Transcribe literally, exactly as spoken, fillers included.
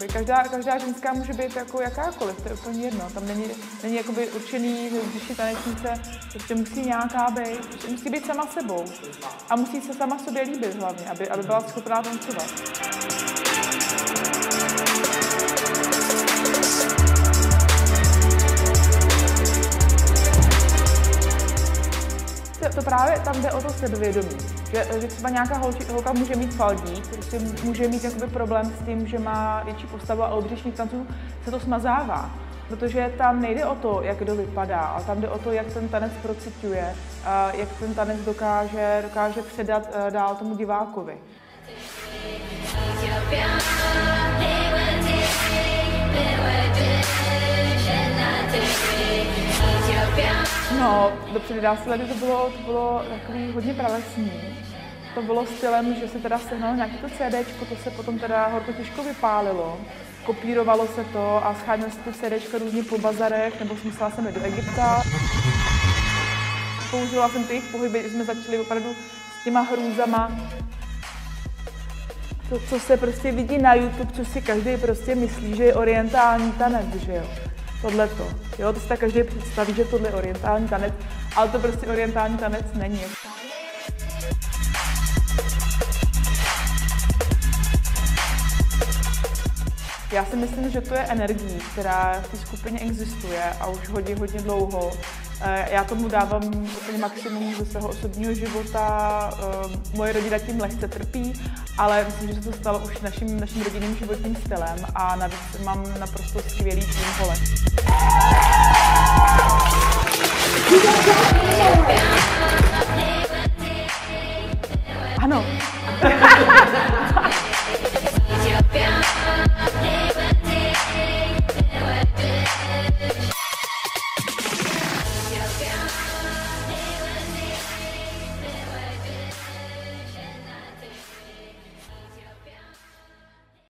jakoby. Každá, každá ženská může být jako jakákoliv, to je úplně jedno. Tam není, není jakoby určený, že když je tanečnice, prostě musí nějaká být, prostě musí být sama sebou. A musí se sama sobě líbit hlavně, aby, aby byla schopná tancovat. To právě tam jde o to sebevědomí, že, že třeba nějaká holči, holka může mít faldík, prostě může mít jakoby problém s tím, že má větší postavu, ale u břišních tanců se to smazává, protože tam nejde o to, jak kdo vypadá, ale tam jde o to, jak ten tanec procituje, jak ten tanec dokáže, dokáže předat dál tomu divákovi. No, do před jedenácti lety to bylo, to bylo takový hodně pravecný. To bylo stylem, že se teda sehnalo nějaké to CDčko, to se potom teda horko těžko vypálilo. Kopírovalo se to a schánělo se ty CDčka různě po bazarech, nebo musela jsem jít do Egypta. Použila jsem ty jejich pohyby, že jsme začali opravdu s těma hrůzama. To, co se prostě vidí na YouTube, co si každý prostě myslí, že je orientální tanec, že jo. Tohleto. Jo, to si tak každý představí, že tohle je orientální tanec, ale to prostě orientální tanec není. Já si myslím, že to je energie, která v té skupině existuje a už hodně, hodně dlouho. Já tomu dávám úplně maximum ze svého osobního života, moje rodina tím lehce trpí, ale myslím, že se to stalo už naším, naším rodinným životním stylem a navíc mám naprosto skvělý tým holek. Ano.